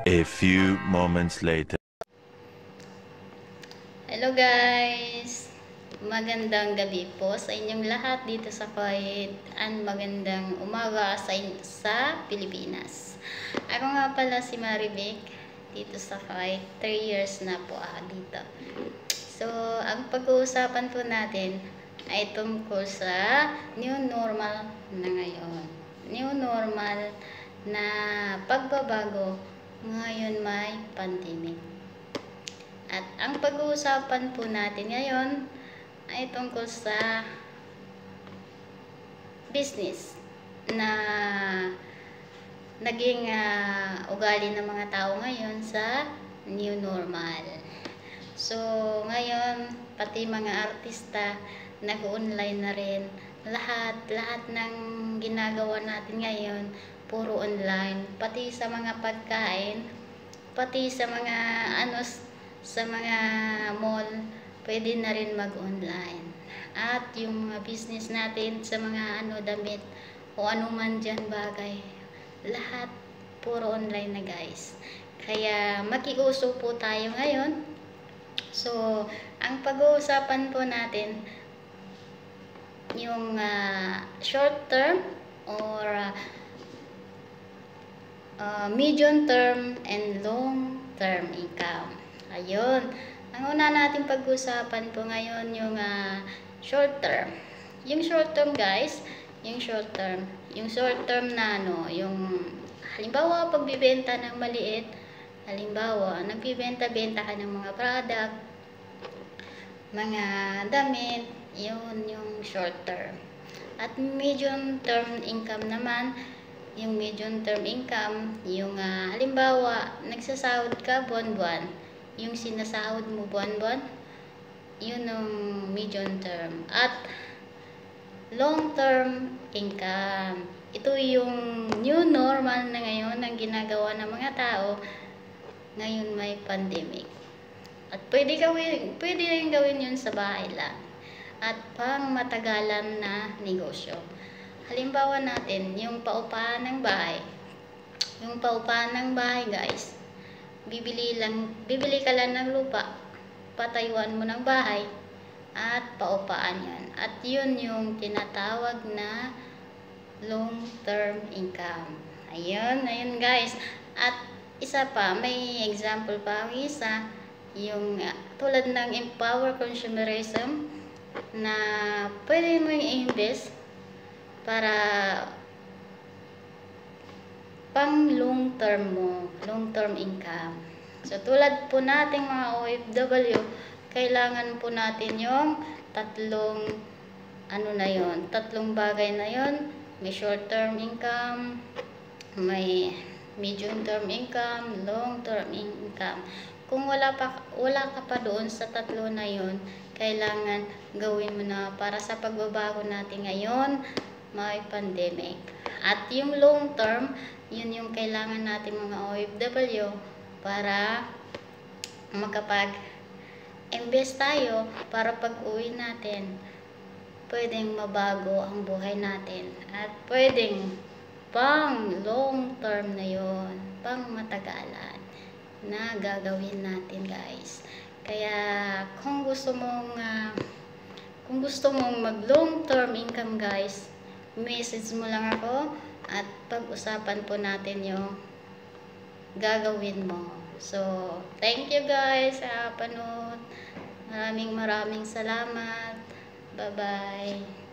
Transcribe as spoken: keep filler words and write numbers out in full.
A few moments later. Hello guys! Magandang gabi po sa inyong lahat dito sa Kuwait and magandang umaga sa, sa Pilipinas. Ako nga pala si Marivic dito sa Kuwait. three years na po ako dito. So, ang pag-uusapan po natin ay tungkol sa new normal na ngayon. New normal na pagbabago ngayon may pandemic. At ang pag-uusapan po natin ngayon ay tungkol sa business na naging uh, ugali ng mga tao ngayon sa new normal. So, ngayon, pati mga artista nag-online na rin. Lahat, lahat ng ginagawa natin ngayon, puro online. Pati sa mga pagkain, pati sa mga ano, sa mga mall, pwede na rin mag-online. At yung mga business natin sa mga ano, damit o ano man dyan bagay, lahat puro online na guys. Kaya makiuso po tayo ngayon. So, ang pag-uusapan po natin yung uh, short term or uh, uh, medium term and long term income. Ayun. Ang una natin pag-usapan po ngayon yung uh, short term. Yung short term guys, yung short term, yung short term na ano, yung halimbawa pagbibenta ng maliit, halimbawa nagbibenta-benta ka ng mga product, mga damit, yun yung short term. At medium term income naman, yung medium term income, yung uh, halimbawa nagsasahod ka buwan-buwan, yung sinasahod mo buwan-buwan, yun ang medium term. At long term income, ito yung new normal na ngayon ang ginagawa ng mga tao ngayon may pandemic. At pwede gawin, pwede rin gawin yun sa bahay lang. At pang matagalan na negosyo. Halimbawa natin, yung paupahan ng bahay. Yung paupahan ng bahay guys, bibili lang, bibili ka lang ng lupa, patayuan mo ng bahay, at paupaan yan. At yun yung tinatawag na long-term income. Ayun, ayun guys. At isa pa, may example pa ang isa, yung uh, tulad ng empower consumerism, na pwede mo yung invest para pang long term mo, long term income. So tulad po nating mga O F W, kailangan po natin yung tatlong ano na yon, tatlong bagay na yon. May short term income, may medium term income, long term income. Kung wala pa wala ka pa doon sa tatlo na yon, kailangan gawin mo na para sa pagbabago natin ngayon may pandemic. At yung long term, yun yung kailangan natin mga O F W para makapag-invest tayo para pag-uwi natin pwedeng mabago ang buhay natin at pwedeng pang long term na yon, pang matagalan na gagawin natin guys. Kaya kung gusto mong uh, kung gusto mong mag long term income guys, message mo lang ako at pag-usapan po natin yung gagawin mo. So, thank you guys sa panood. Maraming maraming salamat. Bye-bye.